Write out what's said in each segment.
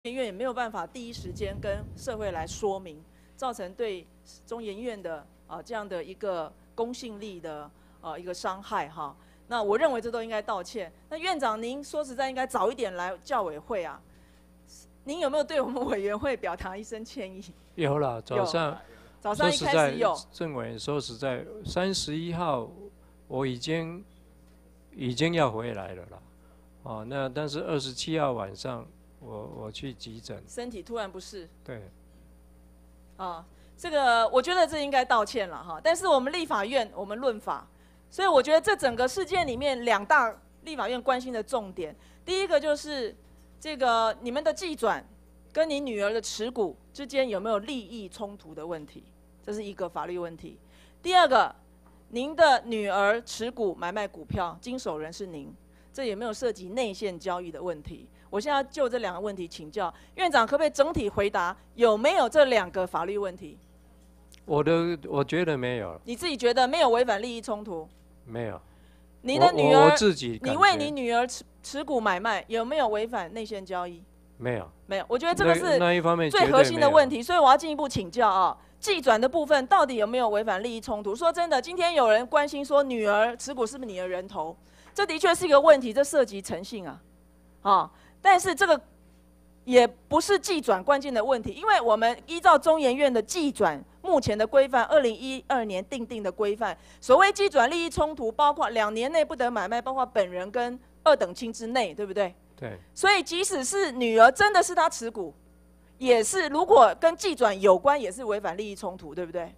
院也没有办法第一时间跟社会来说明，造成对中研院的这样的一个公信力的一个伤害哈。那我认为这都应该道歉。那院长您说实在应该早一点来教委会啊。您有没有对我们委员会表达一声歉意？ 有了，早上一开始有。 政委说实在，31号我已经要回来了啦。哦，那但是27号晚上我去急诊， 身体突然不适。 对。 这个我觉得这应该道歉了哈。但是我们立法院我们论法，所以我觉得这整个事件里面2大立法院关心的重点，第一个就是这个你们的技转跟你女儿的持股之间有没有利益冲突的问题，这是一个法律问题。第二个，您的女儿持股买卖股票，经手人是您，这有没有涉及内线交易的问题？我现在要就这2个问题请教院长，可不可以整体回答有没有这2个法律问题？ 我觉得没有。 你自己觉得没有违反利益冲突？ 没有。 你的女儿， 我自己你为你女儿持股买卖有没有违反内线交易？ 没有。 没有，我觉得这个是那一方面最核心的问题，所以我要进一步请教啊，技转的部分到底有没有违反利益冲突？说真的，今天有人关心说女儿持股是不是你的人头，这的确是一个问题，这涉及诚信啊，但是这个也不是技转关键的问题，因为我们依照中研院的技转目前的规范，2012年订定的规范，所谓技转利益冲突，包括2年内不得买卖，包括本人跟2等亲之内，对不对？ 对。所以即使是女儿真的是她持股，也是如果跟技转有关，也是违反利益冲突，对不对？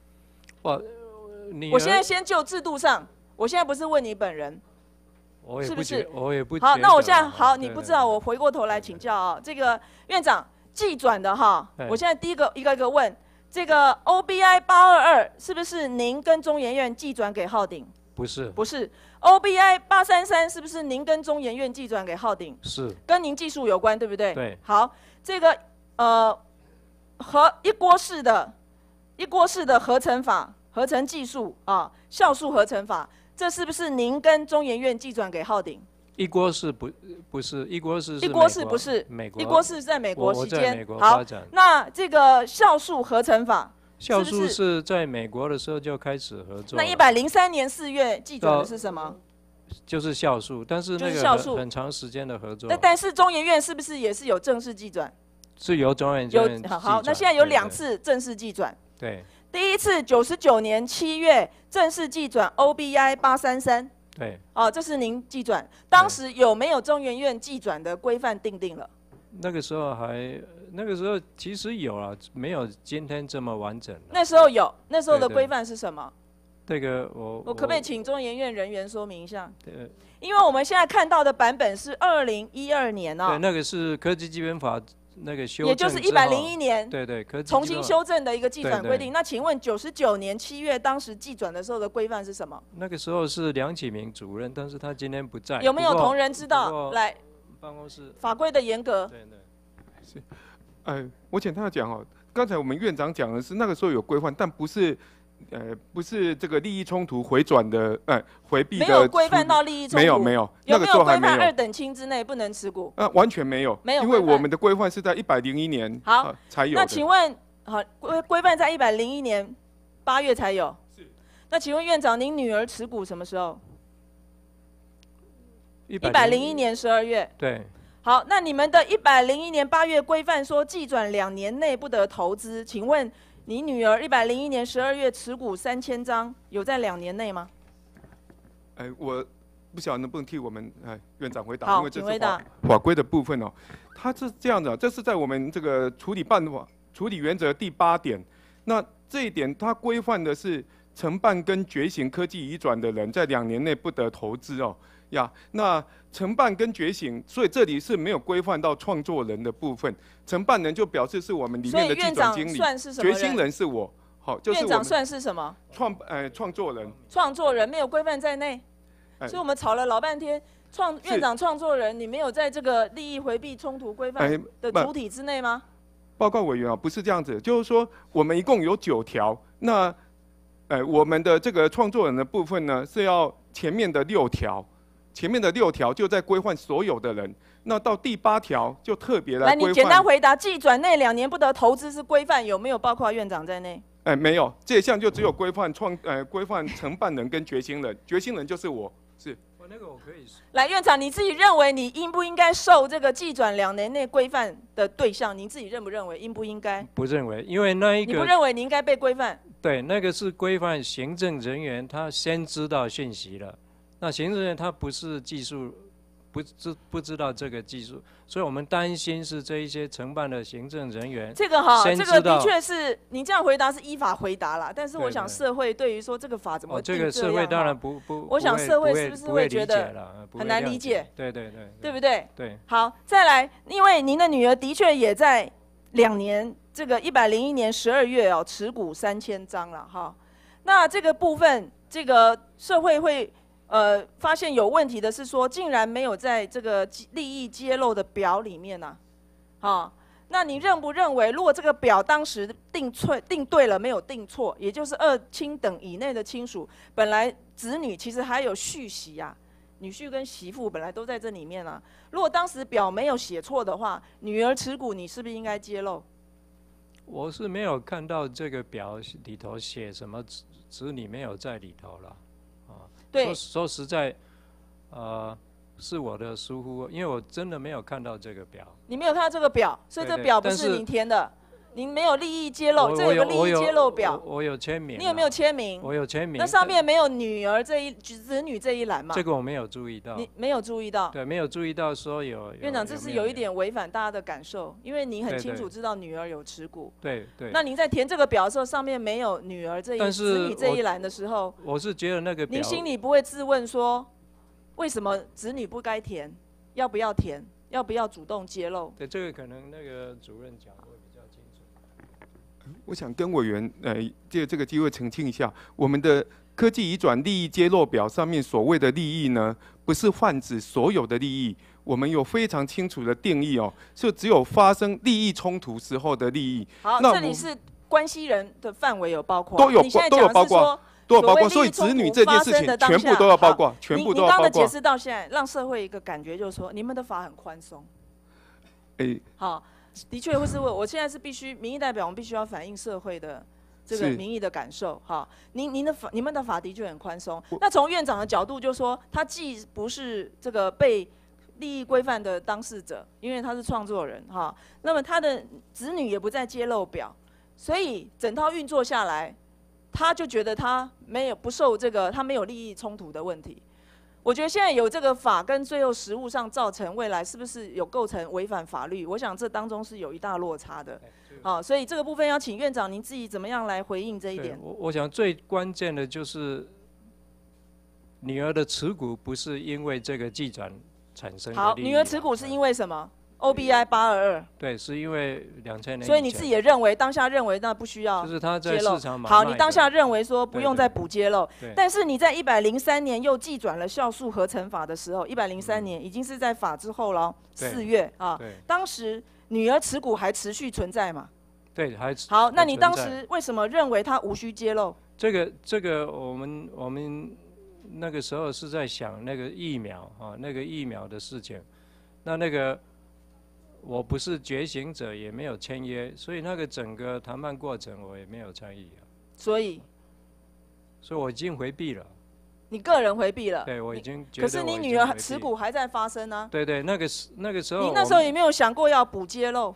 我现在先就制度上，我现在不是问你本人。是不是？ 我也不好，那我现在好，你不知道，我回过头来请教啊，这个院长技转的哈，我现在第一个一个一个问，这个 OBI 822是不是您跟中研院技转给浩鼎？ 不是。 不是。OBI 833是不是您跟中研院技转给浩鼎？ 是。 跟您技术有关，对不对？ 对。 好，这个和一锅式的合成法、合成技术啊，酵素合成法。这是不是您跟中研院技转给浩鼎？ 一锅式不是，一锅式不是美国， 一锅式在美国期间。 好， 那这个酵素合成法， 酵素是在美国的时候就开始合作。 那103年4月技转的是什么？ 就是酵素，但是那个很长时间的合作。 但是中研院是不是也是有正式技转？ 是由中研院。 好，那现在有2次正式技转。 对。 第一次99年7月正式技转 OBI 833。 对。 这是您技转，当时有没有中研院技转的规范订定了？ 那个时候其实有了，没有今天这么完整。 那时候有，那时候的规范是什么？ 这个我可不可以请中研院人员说明一下？对。因为我们现在看到的版本是2012年对，那个是科技基本法。那个修正， 也就是101年， 对， 重新修正的一个技转规定。那请问99年7月当时技转的时候的规范是什么？ 那个时候是梁启明主任，但是他今天不在。 有没有同仁知道？来， 办公室法规的严格。 对。是，我简单的讲哦，刚才我们院长讲的是那个时候有规范，但不是这个利益冲突回转的，回避的。没有规范到利益冲突。 没有。 有没有规范2等亲之内不能持股？ 完全没有。因为我们的规范是在101年才有的。 那请问，好，规范在101年8月才有。 是。 那请问院长，您女儿持股什么时候？101年12月。 对。 好，那你们的101年8月规范说，技转2年内不得投资，请问？你女儿101年12月持股3000张，有在2年内吗？ 我不晓得能不能替我们院长回答， 好， 因为这是法规的部分哦。它是这样的，这是在我们这个处理办法处理原则第8点。那这一点它规范的是承办跟觉醒科技移转的人在2年内不得投资哦。那承办跟觉醒，所以这里是没有规范到创作人的部分。承办人就表示是我们里面的技转经理，觉醒人是我。好，就是院长算是什么？ 创作人。 创作人没有规范在内，所以我们吵了老半天。院长创作人，你没有在这个利益回避冲突规范的主体之内吗？ 报告委员啊，不是这样子，就是说我们一共有9条，那，我们的这个创作人的部分呢是要前面的6条。 前面的6条就在规范所有的人，那到第8条就特别来规范。 来，你简单回答，技转内2年不得投资是规范有没有包括院长在内？ 没有，这项就只有规范规范承办人跟决心人，决心人就是我，是。 那个我可以。 来，院长你自己认为你应不应该受这个技转2年内规范的对象？您自己认不认为应不应该？ 不认为，因为那一个你不认为你应该被规范？ 对，那个是规范行政人员，他先知道讯息了。那行政人员他不是技术，不知道这个技术，所以我们担心是这一些承办的行政人员。 这个这个的确是你这样回答是依法回答啦。但是我想社会对于说这个法怎么定这个社会当然不， 我想社会是不是会觉得很难理解？ 对， 对不对？ 对。 好，再来，因为您的女儿的确也在2年这个101年12月持股3000张了哈。那这个部分，这个社会会。发现有问题的是说，竟然没有在这个利益揭露的表里面呢、那你认不认为，如果这个表当时定对了，没有定错，也就是2亲等以内的亲属，本来子女其实还有续媳啊，女婿跟媳妇本来都在这里面啊。如果当时表没有写错的话，女儿持股你是不是应该揭露？ 我是没有看到这个表里头写什么子女没有在里头了。 对， 说实在，是我的疏忽，因为我真的没有看到这个表。 你没有看到这个表，所以这表不是您填的，您没有利益揭露，这有个利益揭露表。 我有签名。 你有没有签名？ 我有签名。 那上面没有女儿子女这一栏吗？ 这个我没有注意到。 你没有注意到？ 对，没有注意到说有。 院长，这是有一点违反大家的感受，因为您很清楚知道女儿有持股。 对。 那您在填这个表的时候，上面没有女儿子女这一栏的时候， 我是觉得那个表， 您心里不会自问说，为什么子女不该填？要不要填？要不要主动揭露？ 对，这个可能那个主任讲会比较清楚。 我想跟委员借这个机会澄清一下，我们的科技移转利益揭露表上面所谓的利益呢，不是泛指所有的利益，我们有非常清楚的定义是只有发生利益冲突时候的利益。 好，这里是关系人的范围有包括， 都有包括。所以子女这件事情全部都要包括，全部都要包括。 你刚刚的解释到现在，让社会一个感觉就是说，你们的法很宽松。好，的确会是我现在是必须民意代表，我们必须要反映社会的这个民意的感受。哈，你们的法的确很宽松。那从院长的角度就说，他既不是这个被利益规范的当事者，因为他是创作人哈，那么他的子女也不在揭露表，所以整套运作下来。他就觉得他不受这个，他没有利益冲突的问题。我觉得现在有这个法跟最后实务上造成未来是不是有构成违反法律？我想这当中是有一大落差的。所以这个部分要请院长您自己怎么样来回应这一点？ 我想最关键的就是女儿的持股不是因为这个技转产生的利益。 好，女儿持股是因为什么？OBI 822，对， 是因为2000年。 所以你自己也认为，当下认为那不需要就是他在市场买卖。 好，你当下认为说不用再补揭露， 对。 但是你在103年又技转了酵素合成法的时候，103年已经是在法之后了，4月啊，当时女儿持股还持续存在嘛？ 对，还好，那你当时为什么认为他无需揭露？ 这个我们那个时候是在想那个疫苗啊，那个疫苗的事情，那个。我不是觉醒者，也没有签约，所以那个整个谈判过程我也没有参与所以我已经回避了。 你个人回避了？ 对，我已经觉得。可是你女儿持股还在发生呢？ 对，那个时候。 你那时候也没有想过要补揭露？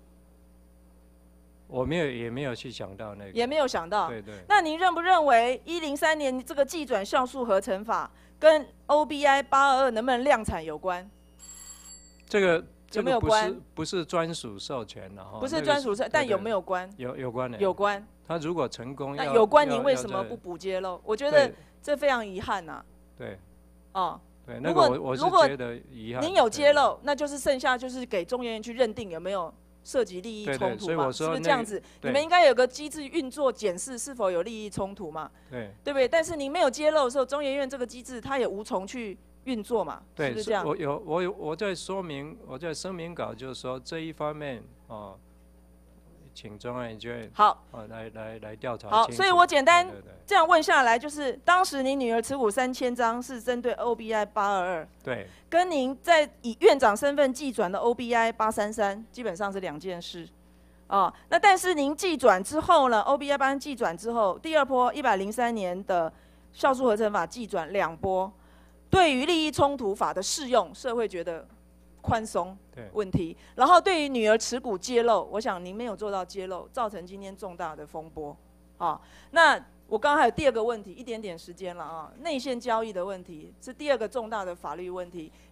我也没有去想到那个。 也没有想到。 对。 那您认不认为103年这个技转酵素合成法跟 OBI 822能不能量产有关？ 这个有没有关？ 不是专属授权的哈。 不是专属授，但有没有关？ 有关的。 有关。 他如果成功， 那有关，您为什么不补揭露？我觉得这非常遗憾呐。 对。对， 那个我是觉得遗憾。 您有揭露，那就是剩下就是给中研院去认定有没有涉及利益冲突嘛？是不是这样子？你们应该有个机制运作检视是否有利益冲突嘛？对不对？但是您没有揭露的时候，中研院这个机制它也无从去。运作嘛，是不是这样？ 我在声明稿就是说这一方面请中央研究院好， 来调查好， 清楚。 所以我简单对对这样问下来，就是当时您女儿持股3000张是针对 OBI 822， 对跟您在以院长身份寄转的 OBI 833，基本上是2件事。那但是您寄转之后呢 ，OBI 833寄转之后，第二波103年的孝恕合成法寄转2波，对于利益冲突法的适用，社会觉得宽松问题。然后对于女儿持股揭露，我想您没有做到揭露，造成今天重大的风波。那我刚刚还有第二个问题，一点点时间了内线交易的问题是第二个重大的法律问题。